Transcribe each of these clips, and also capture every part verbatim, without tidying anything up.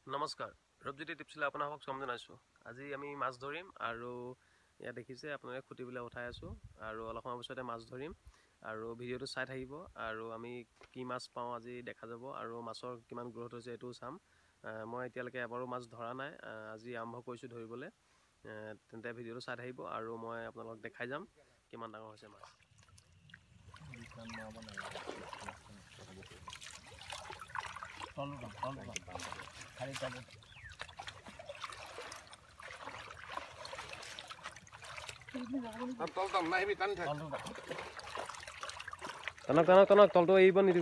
নমস্কাৰ ৰূপজ্যোতি টিপছলৈ আপোনাক স্বাগতম জনাইছোঁ। আজি আমি মাছ ধৰিম আৰু ইয়াত দেখিছে আপোনালোকে খুঁটিবলৈ উঠাই আছোঁ আৰু অলপ সময় পিছতে মাছ ধৰিম আৰু ভিডিঅ'টো চাই থাকিব আৰু আমি কি মাছ পাওঁ আজি দেখা যাব আৰু মাছৰ কিমান গ্ৰোথ হৈছে এইটোও চাম। মই এতিয়ালৈকে এবাৰো মাছ ধৰা নাই, আজি আৰম্ভ কৰিছোঁ ধৰিবলৈ। তেন্তে ভিডিঅ'টো চাই থাকিব আৰু মই আপোনালোকক দেখাই যাম কিমান ডাঙৰ হৈছে মাছ। টানক টানক টানক তলটো এৰিব নিদিব।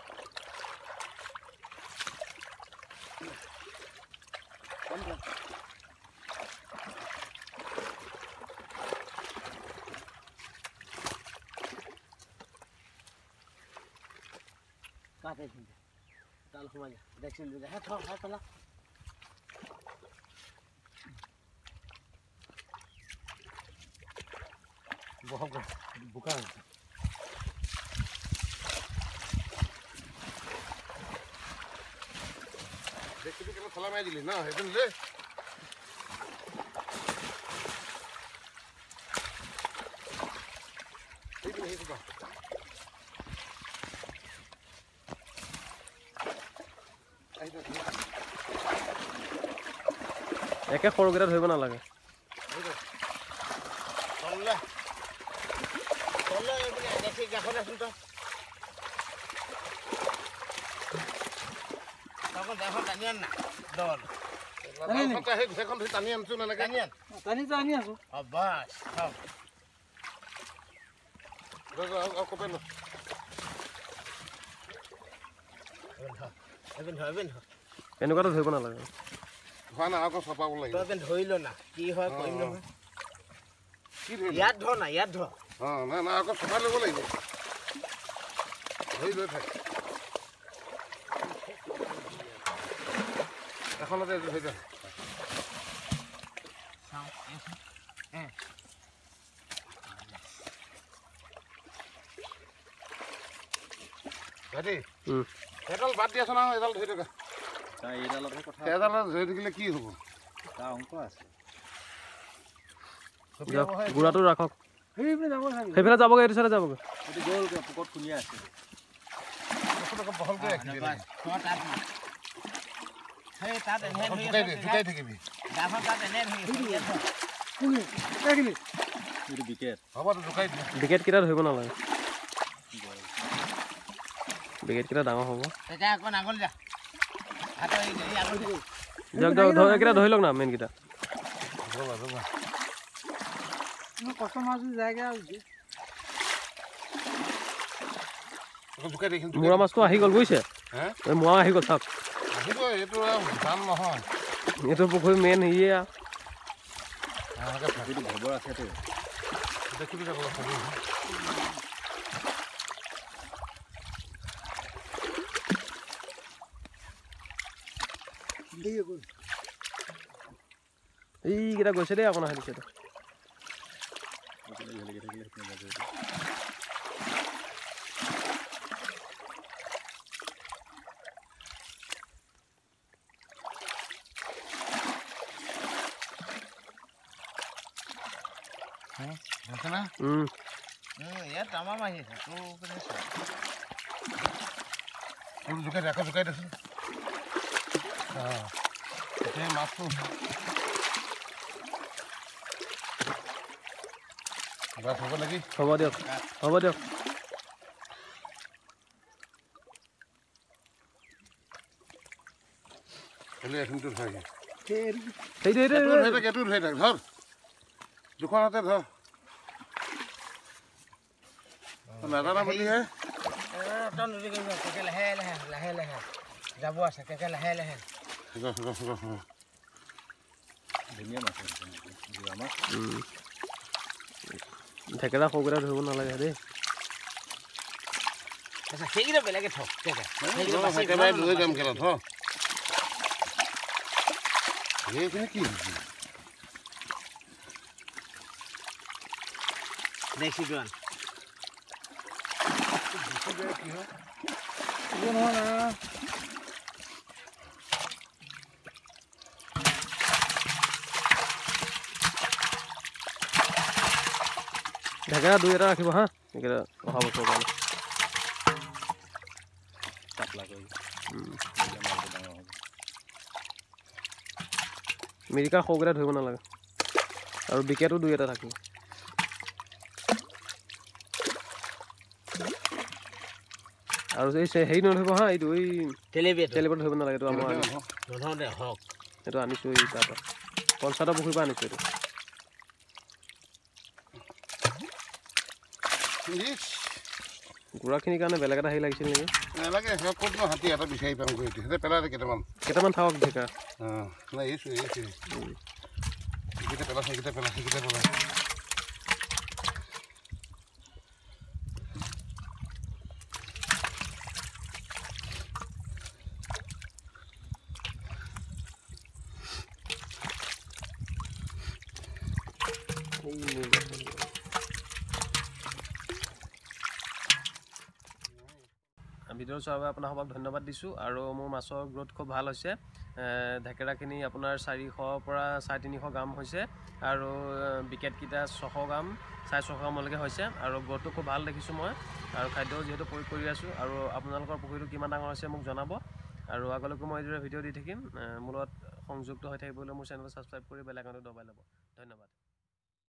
काटे थे चल समझ देख सुन है थोड़ा है पहला बहुत बुका देख के केला थला में दिली ना हेदन ले ठीक है ठीक है একে সৰুকেইটা ধৰিব নালাগে। চললে চললে এইপিনে দেখি গাখন আছোন তো তখন দেখখন টানি আন না দল লালখনটা হে সেখন ধৰি টানি আনছো না টানি আন টানি তো আনি আছো। অ বাস খাও ৰজ আৰু কপে ন এবেন হয় এবেন হয় এনেকুৱাটো ধৰিব নালাগে। ধোৱা না আকৌ চপাব লাগিব তই এবেন ধৰিল না কি হয় কইম নহয় কি ধৰিব ইয়াত ধৰ না ইয়াত ধৰ অ না না আকৌ চপাই ল'ব লাগিব ধৰি লৈ থাক এখনতে ধৰি দে চাও এ ভাইটি উম এডাল বাদ দিয়াছ না এডাল ধৰি থকা তাই এডালতে কথা এডাল ধৰি থাকিলে কি হ'ব তা অংক আছে। গুড়াটো ৰাখক, সেইপিনে যাব লাগে। সেইফালে যাবগৈ, এইটো চাইডে যাবগৈ। এইটো গ'ল পোকত খুনিয়া আছে। বস্তুটো বহলকৈ ৰাখিবি বাস থ তাত সেই তাত এনে ধৰি জুকাই দে জুকাই থাকিবি গাখন তাত এনে ধৰি ইয়াত ধৰ কোনে এইখিনি এইটো বিকেট হ'ব তো জুকাই দে বিকেটকেইটা ধৰিব নালাগে, বিকেটকেইটা ডাঙৰ হ'ব। তেতিয়া অকণ আগলৈ যা হাতৰ এই এই আগলৈ দিয়ক দিয়ক ধৰ, এইকেইটা ধৰি লওক না মেইনকেইটা। ৰবা ৰবা মই কষ্ট মাছ জায়গা আকৌ জুকাই দে কিন্তু মোৰা মাছটো আহি গ'ল বুজিছে, হে এই মোৱা আহি গ'ল চাওক। আহিব এইটো দাম নহয় এইটো পুখুৰী মেইন হেৰিয়ে আৰু এনেকৈ এইটো ভবৰ আছেতো। দেখিবি যাব চাবি এইকেইটা গৈছে দেই আপোনাৰ সেইটো চাইডে। হৈছে না উম ইয়াত তামাম আহি আছে তো কেনে এইটো জুকাই দে আকৌ জুকাই দেচোন অঁ এতিয়া মাছটো বাছ হ'ব নেকি হ'ব দিয়ক, হ'ব দিয়ক। খালি এখিনিটো ধৰি সেইটো সেইটো এইটো ধৰি থাক এইটো ধৰি থাক ধৰ দুখনতে ধৰ নাজানা বুলিহে তই নদী গৈ কেকে লাহে লাহে লাহে লাহে যাব আছে কেকে লাহে লাহে ৰহ ৰহ ৰহ ৰহ ধুনীয়া মাছ যোৰা মাছ। ঢেকেৰা সৰুকেইটা ধৰিব নালাগে দেই। আচ্ছা সেইকেইটা বেলেগে থ কেকে একেবাৰে লৈ যাম কেলা ধৰ এইখিনি কি দেখি যোৱা নহয় না ঢেকেৰা দুই এটা ৰাখিব হা এইকেইটা অহা বছৰৰ কাৰণে পাতলা কৰি ডাঙৰ হ'ব। মিৰিকা সৰুকেইটা ধৰিব নালাগে আৰু বিকেটো দুই এটা থাকিব। আৰু এই হেৰি নধৰিব হা এইটো এই তেলেপিয়া তেলেপত ধৰিব নালাগে এইটো আমাৰ নধৰোঁতে হওক এইটো আনিছোঁ এই তাৰপৰা পঞ্চায়তৰ পুখুৰীৰ পৰা আনিছোঁ এইটো। গুড়াখিনিৰ কাৰণে বেলেগ এটা হেৰি লাগিছিল নেকি? নালাগে ক'তনো হাতী এটা বিচাৰি পাম গৈ সিহঁতে পেলাই কেইটামান কেইটামান থাকক ঢেকা। অঁ নাই এইছোঁ এইছোঁ এইকেইটা পেলাইছে এইকেইটা পেলাইছে এইকেইটা পেলাইছে ভিডিঅ' চোৱাৰ বাবে আপোনালোকক ধন্যবাদ দিছোঁ। আৰু মোৰ মাছৰ গ্ৰ'থ খুব ভাল হৈছে। ঢেকেৰাখিনি আপোনাৰ চাৰিশৰ পৰা চাৰে তিনিশ গ্ৰাম হৈছে আৰু বিকেটকেইটা ছশ গ্ৰাম চাৰে ছশ গ্ৰামলৈকে হৈছে আৰু গ্ৰ'থটো খুব ভাল দেখিছোঁ মই। আৰু খাদ্যও যিহেতু প্ৰয়োগ কৰি আছোঁ আৰু আপোনালোকৰ পুখুৰীটো কিমান ডাঙৰ হৈছে মোক জনাব। আৰু আগলৈকো মই এইদৰে ভিডিঅ' দি থাকিম। মোৰ লগত সংযুক্ত হৈ থাকিবলৈ মোৰ চেনেলটো ছাবস্ক্ৰাইব কৰি বেল আইকনটো দবাই ল'ব। ধন্যবাদ।